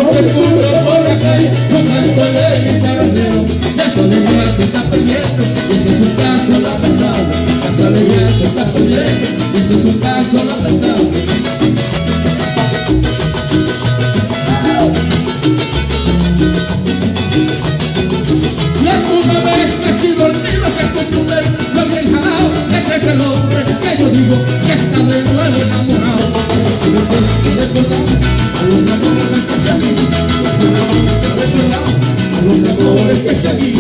se curro por la calle, tocándole mi paradero. Esa alegría que está perdiendo, ese es un caso lamentable. Esa alegría que está perdiendo, ese es un caso lamentable. Si alguna vez me he sido dormido, que acostumbré, lo bien jalado, ese es el hombre que yo digo que está de nuevo enamorado. Si me recordamos a los amores que se vi, recordamos a los amores que se vi.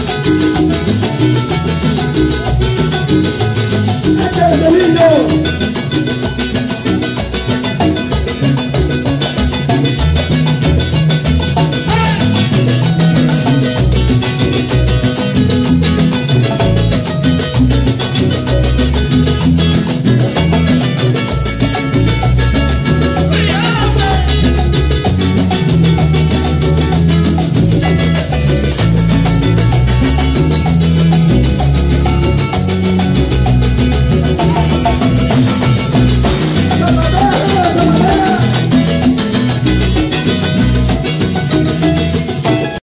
¡Este es el lindo!